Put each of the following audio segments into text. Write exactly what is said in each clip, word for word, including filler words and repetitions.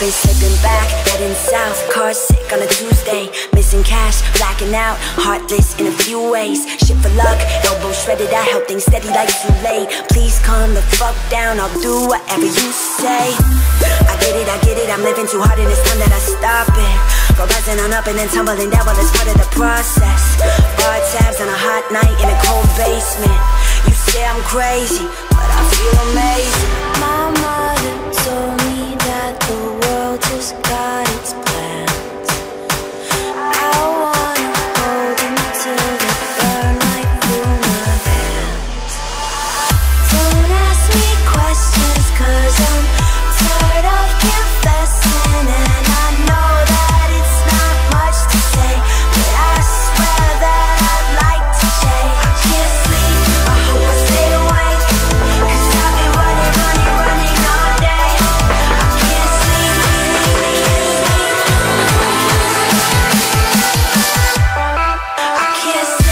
been slipping back, heading south, car sick on a Tuesday, missing cash, blacking out, heartless in a few ways. Shit for luck, elbow shredded, I held things steady like too late. Please calm the fuck down, I'll do whatever you say. I get it, I get it, I'm living too hard and it's time that I stop it. Go rising on up and then tumbling down, well it's part of the process. Bar tabs on a hot night in a cold basement. You say I'm crazy, but I feel amazing. My mother told me that the world just got its plans. I wanna hold them till they burn right through my hands. Don't ask me questions, cause I'm tired of confessing. And I know that it's not much to say, but I swear that I'd like to change. I can't sleep, I hope I stay awake, cause I've been running, running, running all day. I can't sleep, I can't sleep.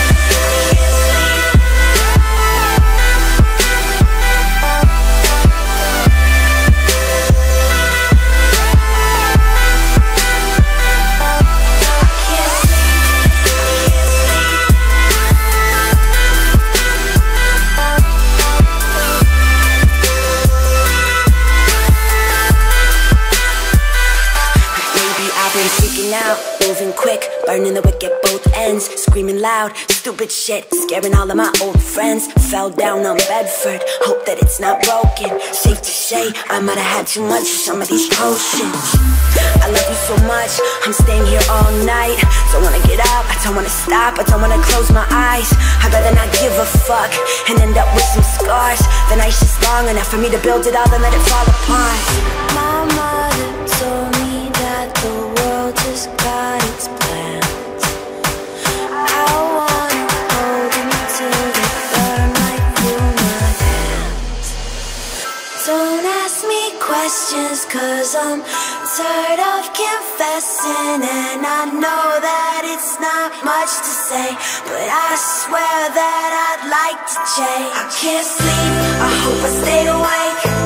Out, moving quick, burning the wick at both ends, screaming loud, stupid shit, scaring all of my old friends. Fell down on Bedford, hope that it's not broken. Safe to say, I might have had too much of some of these potions. I love you so much, I'm staying here all night. Don't wanna get up, I don't wanna stop, I don't wanna close my eyes. I'd rather not give a fuck and end up with some scars. The night's just long enough for me to build it all and let it fall apart. My mother told me that the world just got its plans. I wanna hold them till they burn right through my hands. Don't ask me questions, cause I'm tired of confessing. And I know that it's not much to say, but I swear that I'd like to change. I can't sleep, I hope I stayed awake,